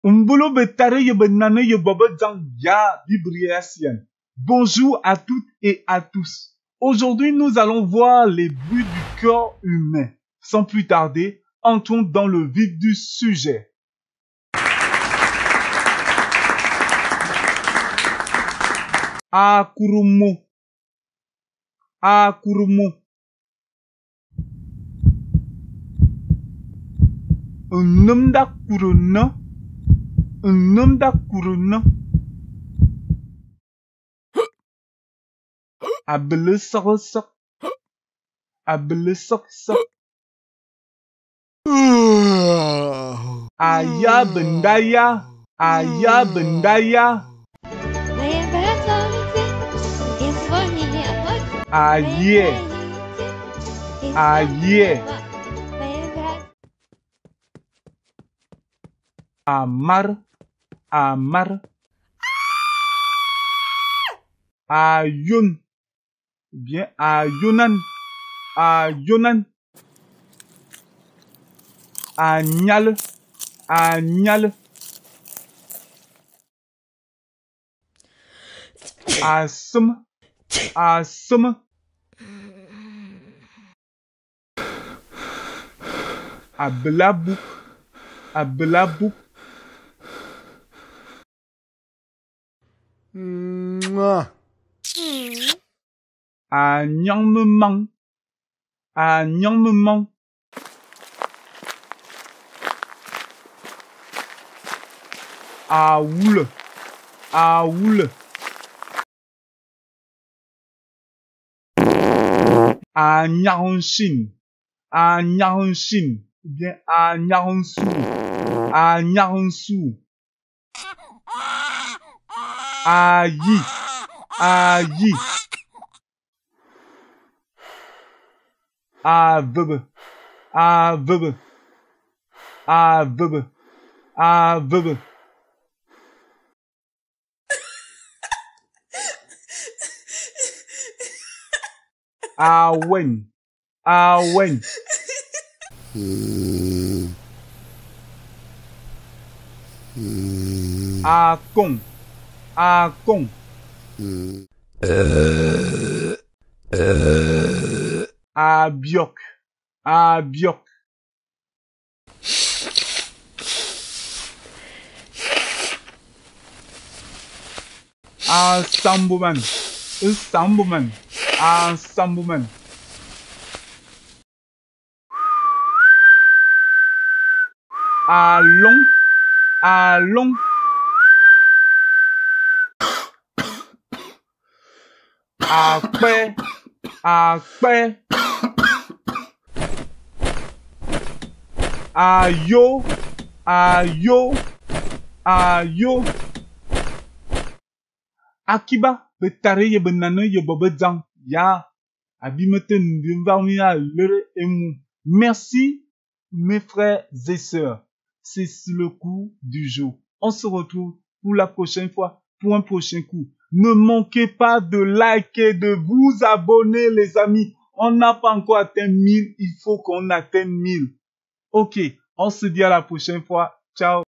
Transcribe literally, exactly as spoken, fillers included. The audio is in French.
Umbolo betare ye benane ye bobo dans ya bibriasienne. Bonjour à toutes et à tous. Aujourd'hui, nous allons voir les bruits du corps humain. Sans plus tarder, entrons dans le vif du sujet. Akurumo. Akurumo. Un homme d'akuruna. Un homme d'akuruna. Abele sok sok. Abele sok sok. Aya bendaya. Aya bendaya. Aye. Aye. Amar. Amar. Ayun. Bien, ayunan. Ayunan. Agnal. Agnal. Asum. Asum. Ablabouk. Ablabouk. Mouah. Agnangement. Agnangement. Aoul. Aoul. Agnaronchine. Agnaronchine. Bien, Agnaronsou. Agnaronsou. Aïe. Aïe. Aveugle. Aveugle. Aveugle. Aveugle. Awen. Awen. Akon. Akon. Abiok. Abiok. Assemblement. Assemblement. Assemblement. Allons. Allons. Après. Après. Ayo. Ayo. Ayo. Akiba, betare ye benane ye bobedang, ya, abimete n'bimvarmia lere emu. Merci, mes frères et sœurs. C'est le coup du jour. On se retrouve pour la prochaine fois, pour un prochain coup. Ne manquez pas de liker, de vous abonner, les amis. On n'a pas encore atteint mille, il faut qu'on atteigne mille. Ok, on se dit à la prochaine fois. Ciao.